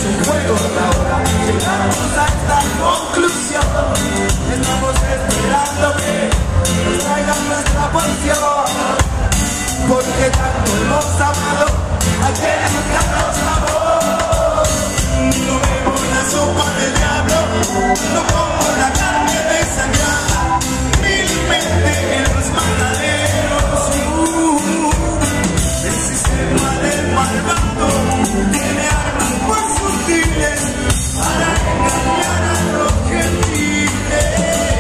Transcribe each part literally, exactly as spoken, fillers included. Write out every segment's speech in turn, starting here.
un juego de ahora. Llegamos a esta conclusión. Estamos esperando que nos traigan nuestra porción, porque tanto hemos amado a quienes nunca nos amó. No bebo la sopa del diablo, no como la carne desangrada, vilmente en los mataderos. Uh, el sistema del malvado tiene armas muy sutiles para engañar a los gentiles.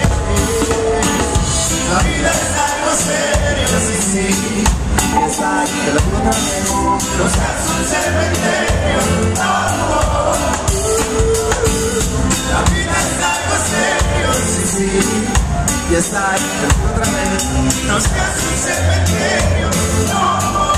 La vida es algo serio, sí, sí, y está ahí, te lo digo otra vez. No seas un cementerio, no. La vida es algo serio, sí, sí, y está ahí, te lo digo otra vez. No seas un cementerio, no.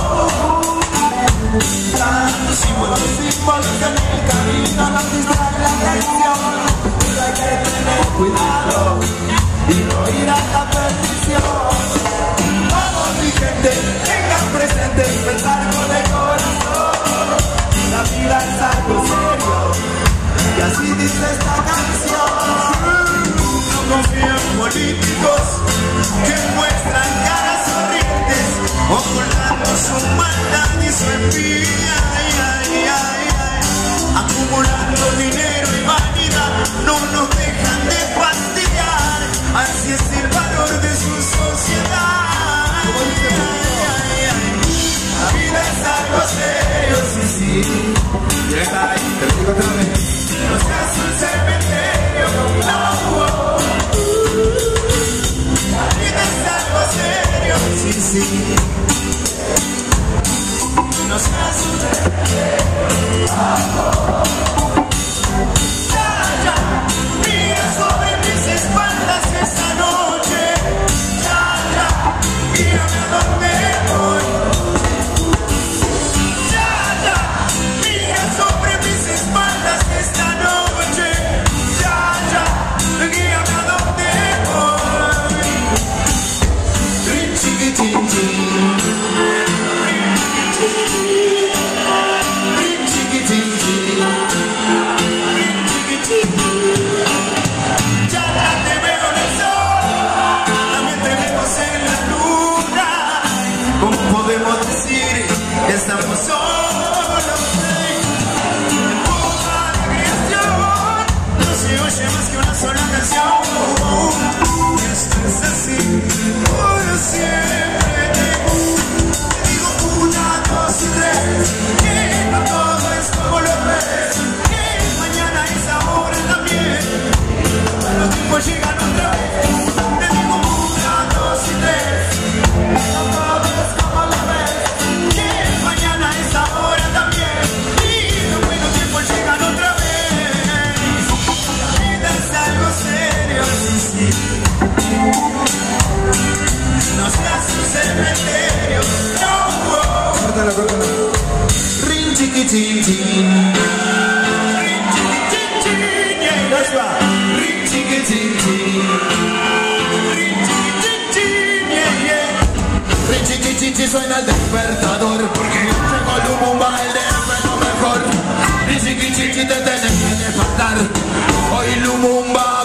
Tantos símbolos, símbolos en el camino nos distraen la atención, pero hay que tener cuidado y no ir a la perdición. Vamos mi gente, tengan presente, pensar con el corazón. La vida es algo serio, y así dice esta canción. No confío en políticos que muestran caras sonrientes, ocultando su maldad y su envidia. Ay, ay, ay, ay. Acumulando dinero y vanidad, no nos dejan de fastidiar. Así es el valor de su sociedad. Ay, ay, ay. La vida es algo serio, sí, sí. Y está ahí, te lo digo otra vez. No seas un cementerio, no. La vida es algo serio, sí, sí. No seas un cementerio, no. Ya, ya, mira sobre mis espaldas esta noche. Ya, ya, mírame a dónde voy. Ya, ya, mira sobre mis espaldas esta noche. Ya, ya, guíame a dónde voy. Rin, chiqui, chin, chin. Rin, chiqui, chin, chin. Rin, chiqui, chin. Ya, ya te veo en el sol, también te vemos en la luna. ¿Cómo podemos decir que estamos solos? En toda la creación no se oye más que una sola canción. Esto es así, por siempre. Te digo una, dos y tres, que no todo es como lo ves, que mañana es ahora también, los tiempos llegan otra vez. Te digo una, dos y tres, no todo es como lo ves, que mañana es ahora también, y los buenos tiempos llegan otra vez. La vida es algo serio, sí, sí. No seas un cementerio, no. Córtala, córtala. Rin, chiqui, chin, chin. Rin, chiqui, chin, chin, yeah. That's right. Rin, chiqui, chin, chin. Rin, chiqui, chin, chin, yeah, yeah. Rin, chiqui, chin, chin, suena el despertador, porque llegó Lumumba, el de lo mejor. Rin, chiqui, chin, chin, te tenés que despertar. Hoy Lumumba